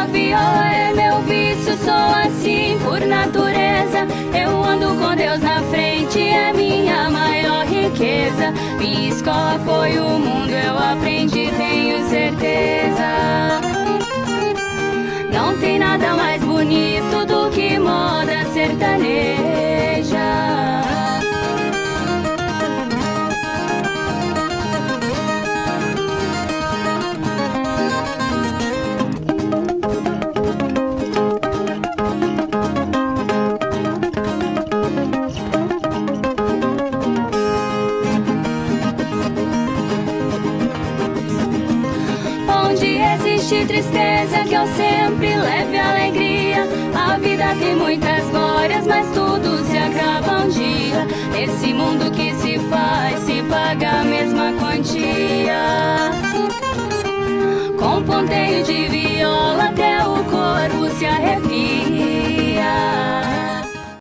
viola é meu vício, sou assim por natureza. Eu ando com Deus na frente, é minha maior riqueza. Minha escola foi o mundo, eu aprendi, tenho certeza. Não tem nada mais bonito do que moda sertaneja. Existe tristeza, que eu sempre leve alegria. A vida tem muitas glórias, mas tudo se acaba um dia. Nesse mundo que se faz, se paga a mesma quantia. Com ponteio de